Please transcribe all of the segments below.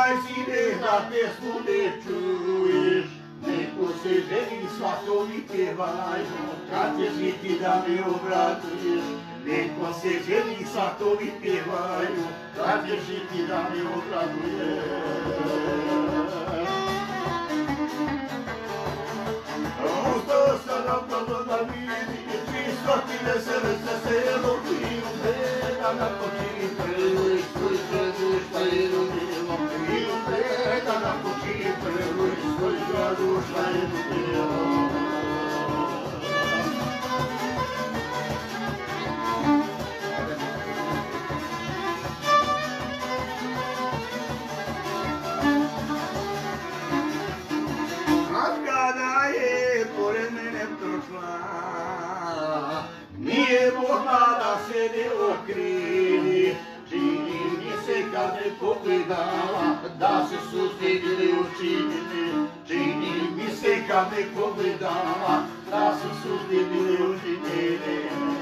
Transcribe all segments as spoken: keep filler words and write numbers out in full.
mai zile, dar te spune čuješ, neko se ženi svakovi pjevaju, kad te žiti da me obraduješ. Neko se ženi svakovi pjevaju, kad te žiti da me obraduješ. Ustao sam napravno da vidi, čistotine srce se rodinu, da na počini prvi, svoj ženu šta je rodilo, i da na počini prvi, svoj ženu šta je rodilo. Nije mogla da se ne okrivi, čini mi se kad me pogledala, da se sustigli učinili. Čini mi se kad me pogledala, da se sustigli učinili.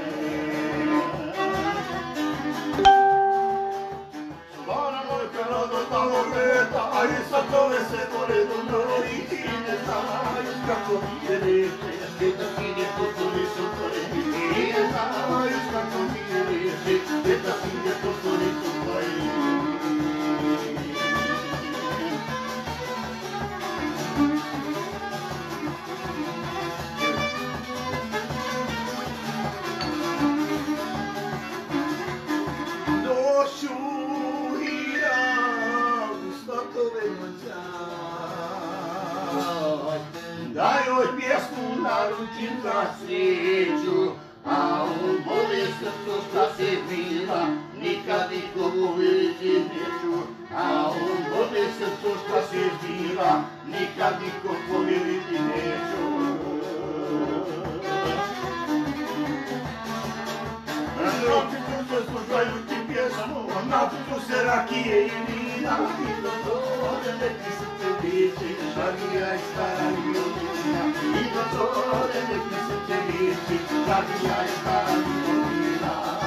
Slana mojka radotalo leta, a i satove se poredu broji i ne znaju kako mi je reče, da si ne potpuni su tvoji. I ne znaju kako mi je reče, da si ne potpuni su tvoji. Noću i ja u stotove noćaj, da joj pjesmu naručim za sreću, a u mome srcu šta se bila, nikad nikom uvjeriti neću. A u mome srcu šta se bila, nikad nikom povjeriti neću. Napiću se slušajući pjesmu, napiću se rakije i vina, i do zore neki srce liči, šarija i stara violina. I do zore neki srce liči, šarija i stara violina.